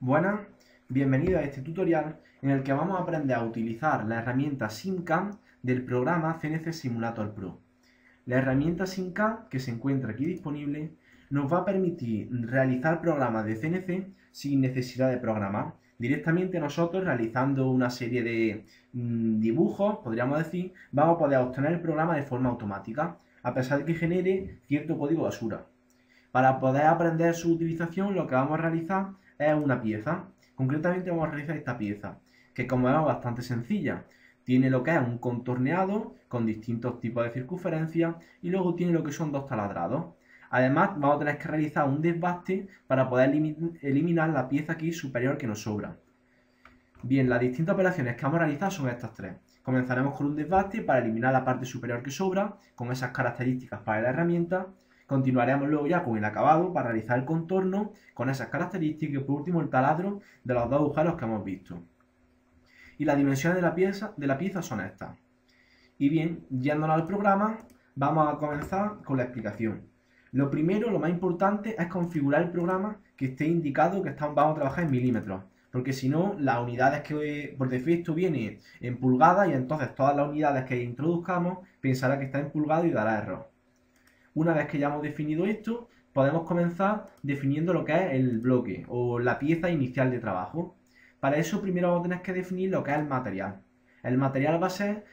Buenas, bienvenido a este tutorial en el que vamos a aprender a utilizar la herramienta SimCAM del programa CNC Simulator Pro. La herramienta SimCAM, que se encuentra aquí disponible, nos va a permitir realizar programas de CNC sin necesidad de programar. Directamente nosotros, realizando una serie de dibujos, podríamos decir, vamos a poder obtener el programa de forma automática, a pesar de que genere cierto código basura. Para poder aprender su utilización, lo que vamos a realizar es una pieza. Concretamente vamos a realizar esta pieza, que como vemos es bastante sencilla. Tiene lo que es un contorneado con distintos tipos de circunferencias y luego tiene lo que son dos taladrados. Además vamos a tener que realizar un desbaste para poder eliminar la pieza aquí superior que nos sobra. Bien, las distintas operaciones que vamos a realizar son estas tres. Comenzaremos con un desbaste para eliminar la parte superior que sobra, con esas características para la herramienta. Continuaremos luego ya con el acabado para realizar el contorno con esas características y por último el taladro de los dos agujeros que hemos visto. Y las dimensiones de la pieza son estas. Y bien, yéndonos al programa, vamos a comenzar con la explicación. Lo primero, lo más importante, es configurar el programa que esté indicado que vamos a trabajar en milímetros. Porque si no, las unidades que por defecto vienen en pulgadas y entonces todas las unidades que introduzcamos pensará que está en pulgadas y dará error. Una vez que ya hemos definido esto, podemos comenzar definiendo lo que es el bloque o la pieza inicial de trabajo. Para eso primero vamos a tener que definir lo que es el material. El material va a ser,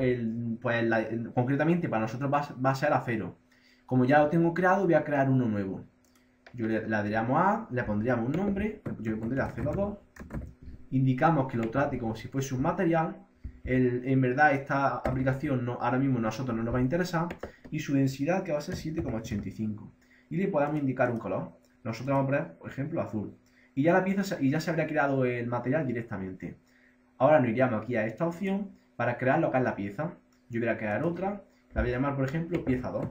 concretamente para nosotros va a ser acero. Como ya lo tengo creado, voy a crear uno nuevo. Yo le daríamos A, le pondríamos un nombre, yo le pondría 02, indicamos que lo trate como si fuese un material. En verdad esta aplicación ahora mismo a nosotros no nos va a interesar y su densidad que va a ser 7,85 y le podemos indicar un color. Nosotros vamos a poner, por ejemplo, azul y ya se habría creado el material directamente. Ahora nos iríamos aquí a esta opción para crear lo que es la pieza. Yo voy a crear otra, la voy a llamar por ejemplo pieza 2.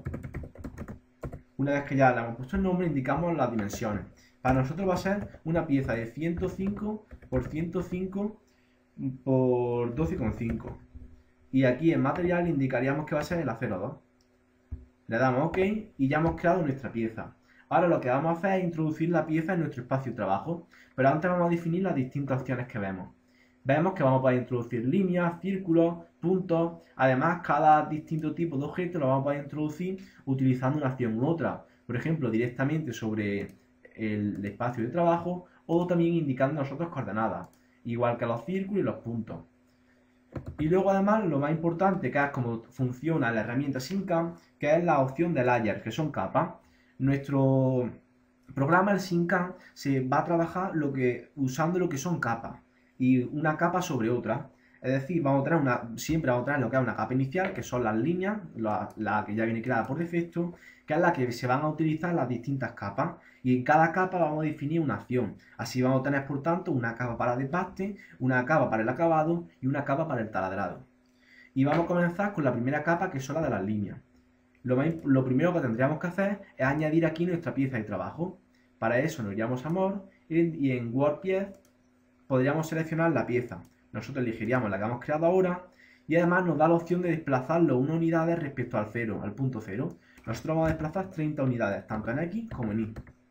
Una vez que ya le hemos puesto el nombre, indicamos las dimensiones. Para nosotros va a ser una pieza de 105 por 105 por 12,5 y aquí en material indicaríamos que va a ser el acero 2. Le damos OK y ya hemos creado nuestra pieza. Ahora lo que vamos a hacer es introducir la pieza en nuestro espacio de trabajo, pero antes vamos a definir las distintas opciones que vemos. Vemos que vamos a poder introducir líneas, círculos, puntos. Además, cada distinto tipo de objeto lo vamos a poder introducir utilizando una acción u otra. Por ejemplo, directamente sobre el espacio de trabajo o también indicando nosotros coordenadas, igual que los círculos y los puntos. Y luego además lo más importante, que es cómo funciona la herramienta SimCAM, que es la opción de layer, que son capas. Nuestro programa, el SimCAM, se va a trabajar usando lo que son capas y una capa sobre otra. Es decir, siempre vamos a tener lo que es una capa inicial, que son las líneas, la que ya viene creada por defecto, que es la que se van a utilizar las distintas capas. Y en cada capa vamos a definir una acción. Así vamos a tener, por tanto, una capa para desbaste, una capa para el acabado y una capa para el taladrado. Y vamos a comenzar con la primera capa, que son las de las líneas. Lo primero que tendríamos que hacer es añadir aquí nuestra pieza de trabajo. Para eso nos iríamos a More y en WordPiece podríamos seleccionar la pieza. Nosotros elegiríamos la que hemos creado ahora y además nos da la opción de desplazarlo 1 unidades respecto al punto 0. Nosotros vamos a desplazar 30 unidades, tanto en X como en Y.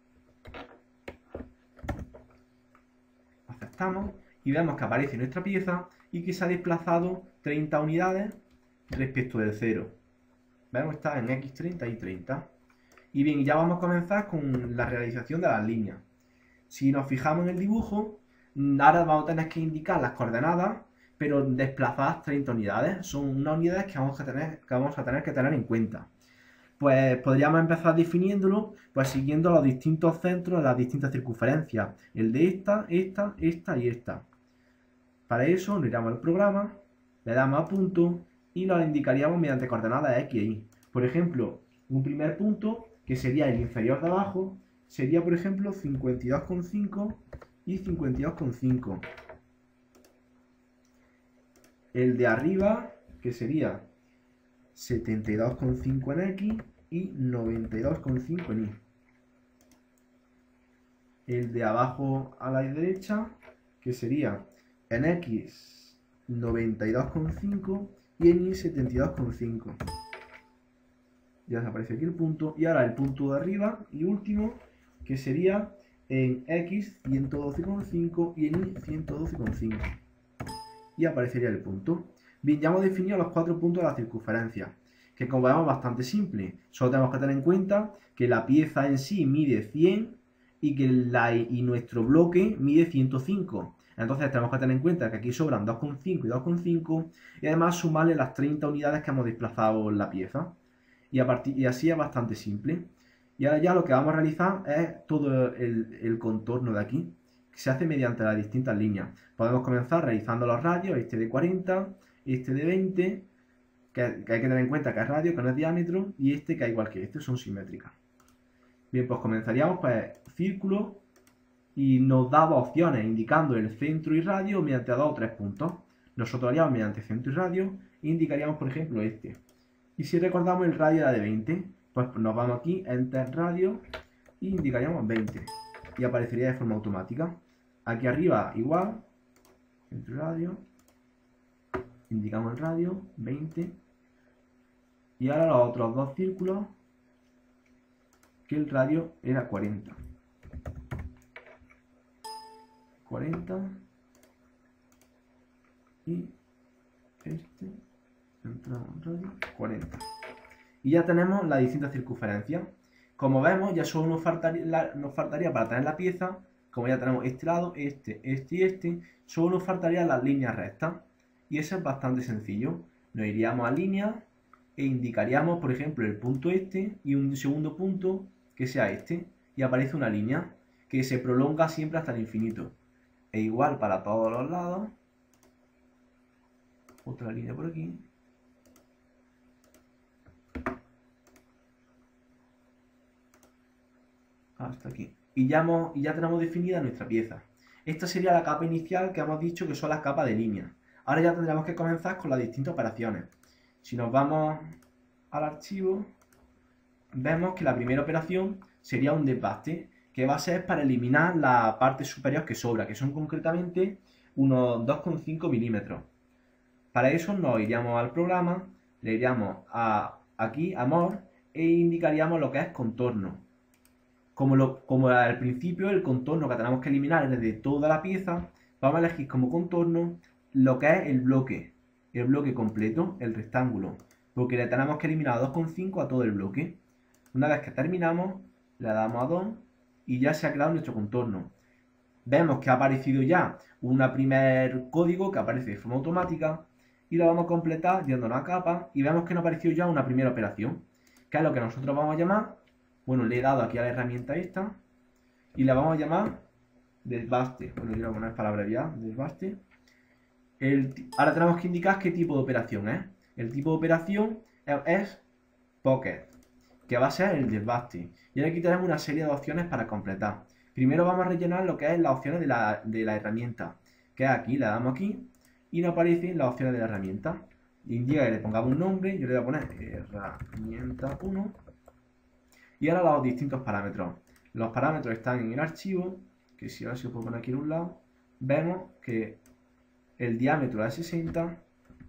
Aceptamos y vemos que aparece nuestra pieza y que se ha desplazado 30 unidades respecto del 0. Vemos que está en X 30 y 30. Y bien, ya vamos a comenzar con la realización de las líneas. Si nos fijamos en el dibujo, ahora vamos a tener que indicar las coordenadas, pero desplazadas 30 unidades. Son unas unidades que vamos a tener que tener en cuenta. Pues podríamos empezar definiéndolo siguiendo los distintos centros de las distintas circunferencias. El de esta y esta. Para eso nos iremos al programa, le damos a punto y lo indicaríamos mediante coordenadas X e Y. Por ejemplo, un primer punto, que sería el inferior de abajo, sería por ejemplo 52,5 y 52,5. El de arriba, que sería 72,5 en X y 92,5 en Y. El de abajo a la derecha, que sería en X 92,5 y en Y 72,5. Ya aparece aquí el punto. Y ahora el punto de arriba y último, que sería en X 112,5 y en Y 112,5. Y aparecería el punto. Bien, ya hemos definido los 4 puntos de la circunferencia, que como vemos es bastante simple. Solo tenemos que tener en cuenta que la pieza en sí mide 100 y que nuestro bloque mide 105. Entonces tenemos que tener en cuenta que aquí sobran 2,5 y 2,5 y además sumarle las 30 unidades que hemos desplazado en la pieza. Y así es bastante simple. Y ahora ya lo que vamos a realizar es todo el contorno de aquí, que se hace mediante las distintas líneas. Podemos comenzar realizando los radios, este de 40, este de 20, que hay que tener en cuenta que es radio, que no es diámetro, y este que es igual que este, son simétricas. Bien, pues comenzaríamos pues círculo y nos da dos opciones, indicando el centro y radio mediante 2 o 3 puntos. Nosotros haríamos mediante centro y radio e indicaríamos, por ejemplo, este. Y si recordamos el radio era de 20, pues nos vamos aquí, enter radio, y indicaríamos 20. Y aparecería de forma automática. Aquí arriba igual, centro y radio, indicamos el radio, 20. Y ahora los otros dos círculos, que el radio era 40. 40. Y este, centro, radio, 40. Y ya tenemos las distintas circunferencias. Como vemos, ya solo nos faltaría para tener la pieza, como ya tenemos este lado, este y este, solo nos faltarían las líneas rectas. Y eso es bastante sencillo. Nos iríamos a líneas e indicaríamos, por ejemplo, el punto este y un segundo punto que sea este. Y aparece una línea que se prolonga siempre hasta el infinito. E igual para todos los lados. Otra línea por aquí. Hasta aquí. Y ya tenemos definida nuestra pieza. Esta sería la capa inicial que hemos dicho que son las capas de línea. Ahora ya tendremos que comenzar con las distintas operaciones. Si nos vamos al archivo, vemos que la primera operación sería un desbaste, que va a ser para eliminar la parte superior que sobra, que son concretamente unos 2,5 milímetros. Para eso nos iríamos al programa, le iríamos aquí a More e indicaríamos lo que es contorno. Como al principio el contorno que tenemos que eliminar es de toda la pieza, vamos a elegir como contorno lo que es el bloque completo, el rectángulo, porque le tenemos que eliminar 2,5 a todo el bloque. Una vez que terminamos, le damos a 2 y ya se ha creado nuestro contorno. Vemos que ha aparecido ya un primer código que aparece de forma automática y lo vamos a completar yéndonos a capa y vemos que nos ha aparecido ya una primera operación, que es lo que nosotros vamos a llamar, bueno, le he dado aquí a la herramienta esta y la vamos a llamar desbaste. Bueno, yo voy a poner para abreviar, desbaste. Ahora tenemos que indicar qué tipo de operación es. El tipo de operación es Pocket, que va a ser el desbaste. Y ahora aquí tenemos una serie de opciones para completar. Primero vamos a rellenar lo que es las opciones de la herramienta, que es aquí, le damos aquí y nos aparecen las opciones de la herramienta. Indica que le pongamos un nombre, yo le voy a poner herramienta 1. Y ahora los distintos parámetros. Los parámetros están en el archivo, que si ahora se puede poner aquí en un lado, vemos que el diámetro es 60,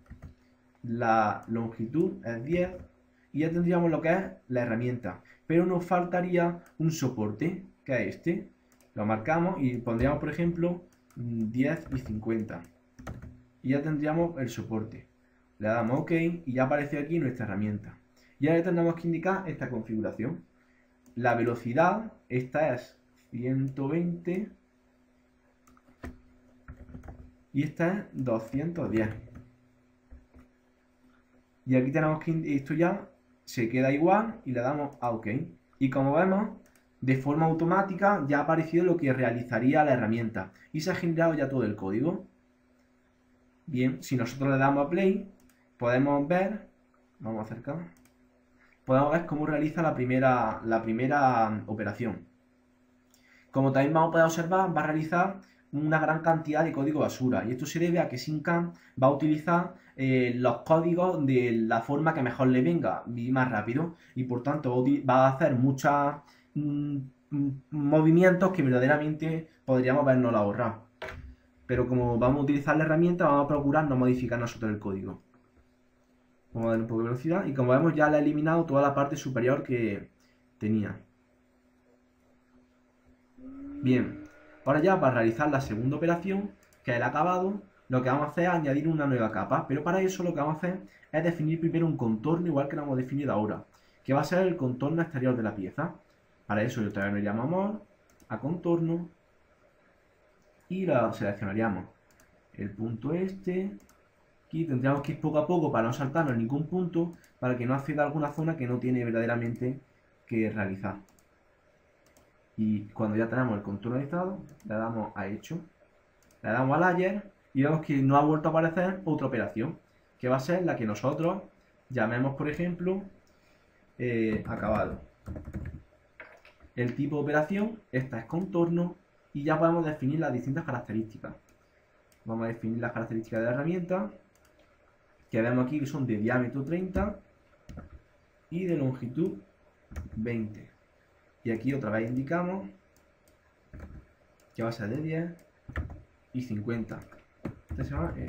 la longitud es 10 y ya tendríamos lo que es la herramienta. Pero nos faltaría un soporte, que es este. Lo marcamos y pondríamos, por ejemplo, 10 y 50. Y ya tendríamos el soporte. Le damos OK y ya aparece aquí nuestra herramienta. Y ahora tendremos que indicar esta configuración. La velocidad, esta es 120 y esta es 210. Y aquí tenemos que esto ya se queda igual y le damos a OK. Y como vemos, de forma automática ya ha aparecido lo que realizaría la herramienta y se ha generado ya todo el código. Bien, si nosotros le damos a play, podemos ver, vamos a acercar, podemos ver cómo realiza la primera operación. Como también vamos a poder observar, va a realizar una gran cantidad de código basura. Y esto se debe a que Syncam va a utilizar los códigos de la forma que mejor le venga y más rápido. Y por tanto va a hacer muchos movimientos que verdaderamente podríamos habernos ahorrado. Pero como vamos a utilizar la herramienta, vamos a procurar no modificar nosotros el código. Vamos a dar un poco de velocidad y como vemos ya le he eliminado toda la parte superior que tenía. Bien, ahora ya para realizar la segunda operación, que es el acabado, lo que vamos a hacer es añadir una nueva capa, pero para eso lo que vamos a hacer es definir primero un contorno igual que lo hemos definido ahora, que va a ser el contorno exterior de la pieza. Para eso otra vez nos llamamos a contorno y lo seleccionaríamos el punto este. Aquí tendríamos que ir poco a poco para no saltarnos ningún punto, para que no acceda a alguna zona que no tiene verdaderamente que realizar. Y cuando ya tenemos el contorno realizado, le damos a hecho, le damos a layer y vemos que no ha vuelto a aparecer otra operación, que va a ser la que nosotros llamemos, por ejemplo, acabado. El tipo de operación, esta es contorno, y ya podemos definir las distintas características. Vamos a definir las características de la herramienta, que vemos aquí que son de diámetro 30 y de longitud 20. Y aquí otra vez indicamos que va a ser de 10 y 50. Esta se llama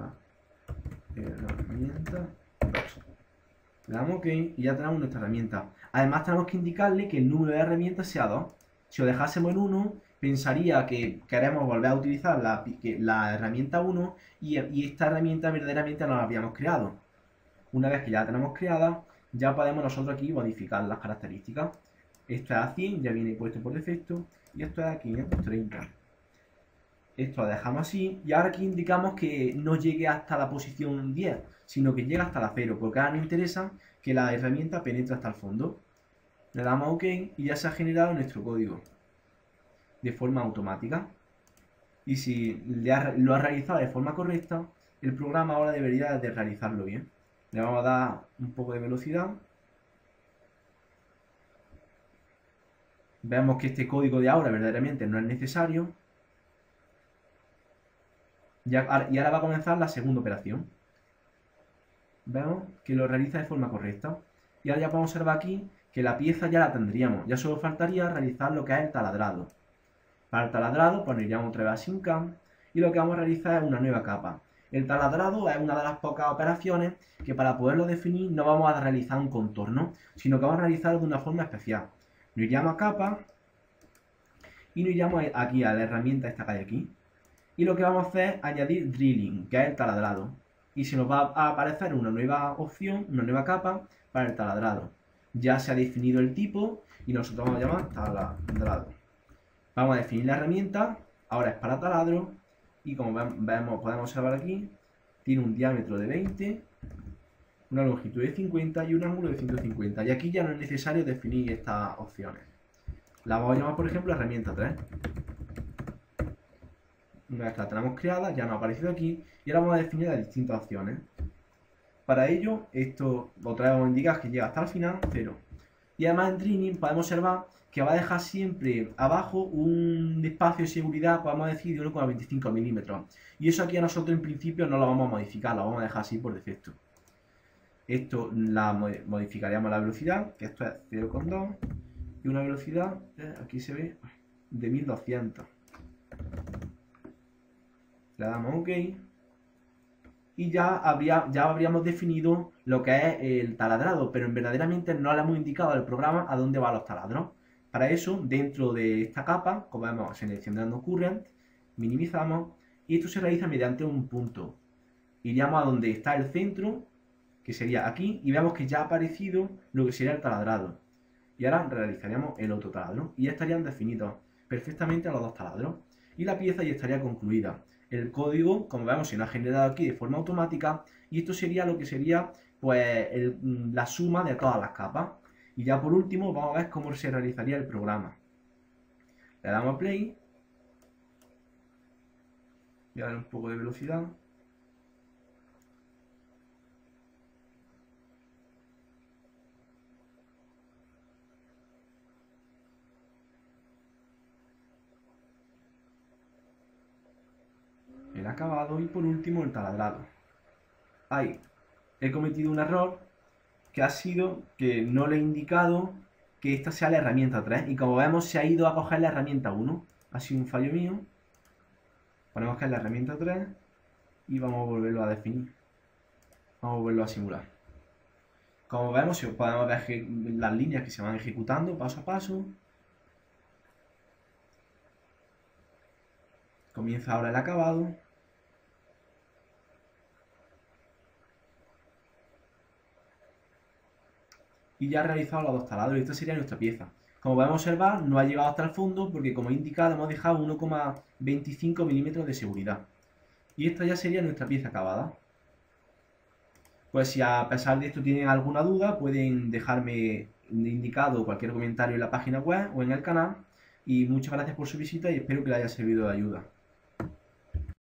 herramienta 2. Le damos OK y ya tenemos nuestra herramienta. Además tenemos que indicarle que el número de herramientas sea 2. Si lo dejásemos en 1, pensaría que queremos volver a utilizar la herramienta 1 y esta herramienta verdaderamente no la habíamos creado. Una vez que ya la tenemos creada, ya podemos nosotros aquí modificar las características. Esto es a 100, ya viene puesto por defecto, y esto es a 530. Esto lo dejamos así, y ahora aquí indicamos que no llegue hasta la posición 10, sino que llegue hasta la 0, porque ahora nos interesa que la herramienta penetre hasta el fondo. Le damos OK y ya se ha generado nuestro código de forma automática. Y si lo ha realizado de forma correcta, el programa ahora debería de realizarlo bien. Le vamos a dar un poco de velocidad. Vemos que este código de ahora verdaderamente no es necesario. Y ahora va a comenzar la segunda operación. Vemos que lo realiza de forma correcta. Y ahora ya podemos observar aquí que la pieza ya la tendríamos. Ya solo faltaría realizar lo que es el taladrado. Para el taladrado, pues nos iríamos otra vez a SimCam y lo que vamos a realizar es una nueva capa. El taladrado es una de las pocas operaciones que para poderlo definir no vamos a realizar un contorno, sino que vamos a realizarlo de una forma especial. Nos iríamos a capa y nos iríamos aquí a la herramienta esta que hay aquí. Y lo que vamos a hacer es añadir drilling, que es el taladrado. Y se nos va a aparecer una nueva opción, una nueva capa para el taladrado. Ya se ha definido el tipo y nosotros vamos a llamar taladrado. Vamos a definir la herramienta, ahora es para taladro y como vemos, podemos observar aquí, tiene un diámetro de 20, una longitud de 50 y un ángulo de 150. Y aquí ya no es necesario definir estas opciones. La vamos a llamar, por ejemplo, herramienta 3. Una vez que la tenemos creada, ya nos ha aparecido aquí y ahora vamos a definir las distintas opciones. Para ello, esto otra vez vamos a indicar que llega hasta el final, 0. Y además en Drilling podemos observar que va a dejar siempre abajo un espacio de seguridad, podemos decir, de 1,25 milímetros. Y eso aquí a nosotros en principio no lo vamos a modificar, lo vamos a dejar así por defecto. Esto la modificaríamos la velocidad, que esto es 0,2. Y una velocidad, aquí se ve, de 1200. Le damos OK. Y ya habríamos definido lo que es el taladrado, pero verdaderamente no le hemos indicado al programa a dónde van los taladros. Para eso, dentro de esta capa, como vemos, seleccionando Current, minimizamos, y esto se realiza mediante un punto. Iríamos a donde está el centro, que sería aquí, y vemos que ya ha aparecido lo que sería el taladrado. Y ahora realizaríamos el otro taladro, y ya estarían definidos perfectamente los dos taladros. Y la pieza ya estaría concluida. El código, como vemos, se nos ha generado aquí de forma automática, y esto sería lo que sería pues la suma de todas las capas. Y ya por último vamos a ver cómo se realizaría el programa. Le damos a play. Voy a dar un poco de velocidad. El acabado y por último el taladrado. Ahí he cometido un error que ha sido que no le he indicado que esta sea la herramienta 3 y como vemos se ha ido a coger la herramienta 1. Ha sido un fallo mío. Ponemos que es la herramienta 3 y vamos a volverlo a definir. Vamos a volverlo a simular. Como vemos podemos ver las líneas que se van ejecutando paso a paso. Comienza ahora el acabado. Y ya ha realizado los dos taladros y esta sería nuestra pieza. Como podemos observar, no ha llegado hasta el fondo porque, como he indicado, hemos dejado 1,25 milímetros de seguridad. Y esta ya sería nuestra pieza acabada. Pues si a pesar de esto tienen alguna duda, pueden dejarme indicado cualquier comentario en la página web o en el canal. Y muchas gracias por su visita y espero que les haya servido de ayuda.